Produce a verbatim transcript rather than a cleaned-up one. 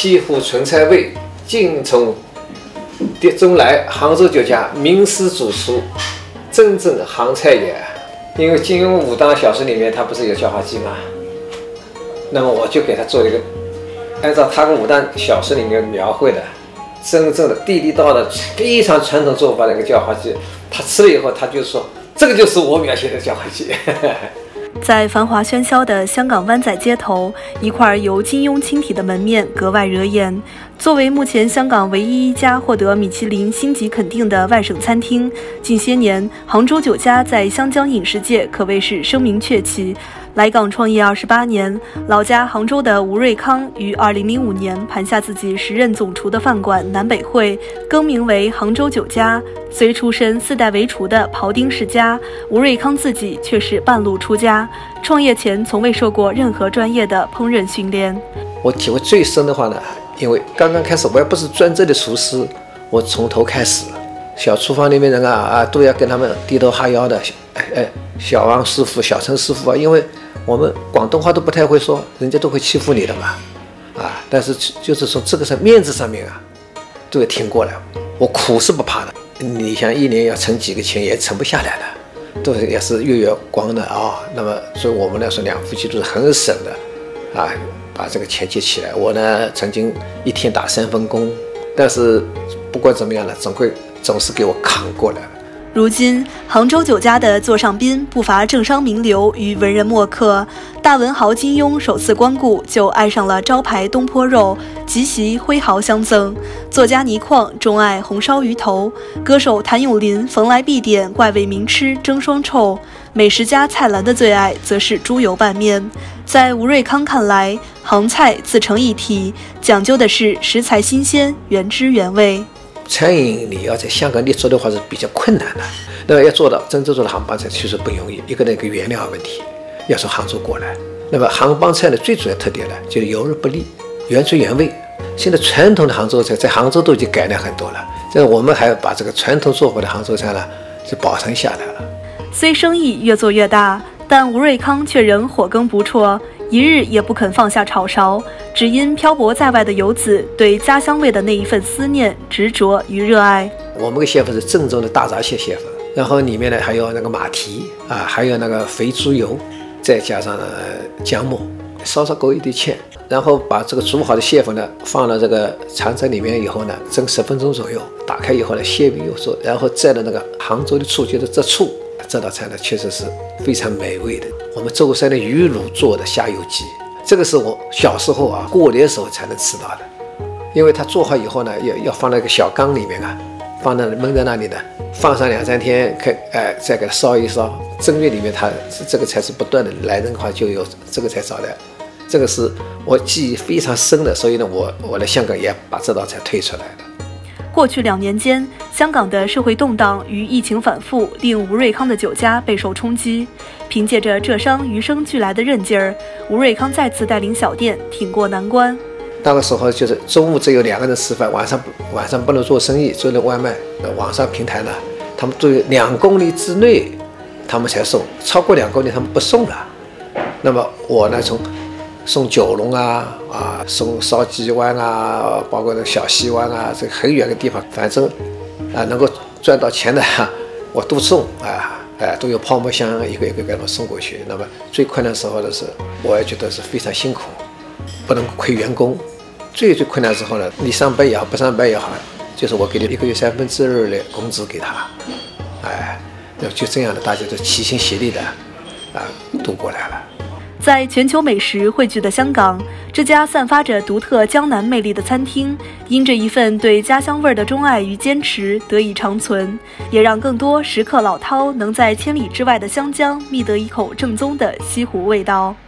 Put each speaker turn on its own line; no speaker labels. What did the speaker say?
西湖纯菜味，尽从碟中来。杭州酒家名师主厨，真正杭菜也。因为金庸武当小说里面他不是有叫花鸡吗？那么我就给他做一个，按照他跟武当小说里面描绘的，真正的地地道道的非常传统做法的一个叫花鸡。他吃了以后，他就说这个就是我描写的叫花鸡。
在繁华喧嚣的香港湾仔街头，一块由金庸亲题的门面格外惹眼。作为目前香港唯一一家获得米其林星级肯定的外省餐厅，近些年杭州酒家在湘江饮食界可谓是声名鹊起。来港创业二十八年，老家杭州的吴瑞康于二零零五年盘下自己时任总厨的饭馆南北汇，更名为杭州酒家。虽出身四代为厨的庖丁世家，吴瑞康自己却是半路出家，创业前从未受过任何专业的烹饪训练。
我体会最深的话呢，因为刚刚开始我也不是专职的厨师，我从头开始，小厨房里面人啊啊都要跟他们低头哈腰的，哎哎，小王师傅、小陈师傅啊，因为我们广东话都不太会说，人家都会欺负你的嘛，啊！但是就是从这个上面子上面啊，都要挺过来。我苦是不怕的，你想一年要存几个钱也存不下来的，都是也是月月光的啊、哦。那么所以我们来说，两夫妻都是很省的，啊，把这个钱结起来。我呢曾经一天打三份工，但是不管怎么样呢，总会总是给我扛过来。
如今，杭州酒家的座上宾不乏政商名流与文人墨客。大文豪金庸首次光顾就爱上了招牌东坡肉，即席挥毫相赠。作家倪匡钟爱红烧鱼头，歌手谭咏麟逢来必点怪味名吃蒸双臭。美食家蔡澜的最爱则是猪油拌面。在吴瑞康看来，杭菜自成一体，讲究的是食材新鲜、原汁原味。
餐饮你要在香港立足的话是比较困难的，那么要做到真正做到杭帮菜其实不容易。一个那个原料问题，要从杭州过来。那么杭帮菜的最主要特点呢，就是油热不腻，原汁原味。现在传统的杭州菜在杭州都已经改良很多了，这我们还要把这个传统做法的杭州菜呢是保存下来了。
虽生意越做越大，但吴瑞康却仍火耕不辍，一日也不肯放下炒勺，只因漂泊在外的游子对家乡味的那一份思念、执着与热爱。
我们的蟹粉是正宗的大闸蟹蟹粉，然后里面呢还有那个马蹄啊，还有那个肥猪油，再加上呢姜末，稍稍勾一滴芡，然后把这个煮好的蟹粉呢放到这个长菜里面以后呢，蒸十分钟左右，打开以后呢，蟹味又熟，然后蘸的那个杭州的醋，就是这醋。这道菜呢，确实是非常美味的。我们舟山的鱼卤做的虾油鸡，这个是我小时候啊过年时候才能吃到的，因为它做好以后呢，要要放在一个小缸里面啊，放在焖在那里呢，放上两三天，开哎再给它烧一烧。正月里面它这个菜是不断的，来人的话就有这个菜烧的，这个是我记忆非常深的，所以呢，我我来香港也把这道菜推出来的。
过去两年间，香港的社会动荡与疫情反复，令吴瑞康的酒家备受冲击。凭借着浙商与生俱来的韧劲儿，吴瑞康再次带领小店挺过难关。
那个时候就是中午只有两个人吃饭，晚上晚上不能做生意，做的外卖，网上平台呢，他们都有两公里之内，他们才送，超过两公里他们不送了。那么我呢，从送九龙啊啊，送烧鸡湾啊，包括那小西湾啊，这个很远的地方，反正啊能够赚到钱的，我都送啊，哎，都有泡沫箱一个一个给我送过去。那么最困难时候的是，我也觉得是非常辛苦，不能亏员工。最最困难的时候呢，你上班也好，不上班也好，就是我给你一个月三分之二的工资给他，哎，就这样的，大家都齐心协力的啊度过来了。
在全球美食汇聚的香港，这家散发着独特江南魅力的餐厅，因着一份对家乡味的钟爱与坚持得以长存，也让更多食客老饕能在千里之外的湘江觅得一口正宗的西湖味道。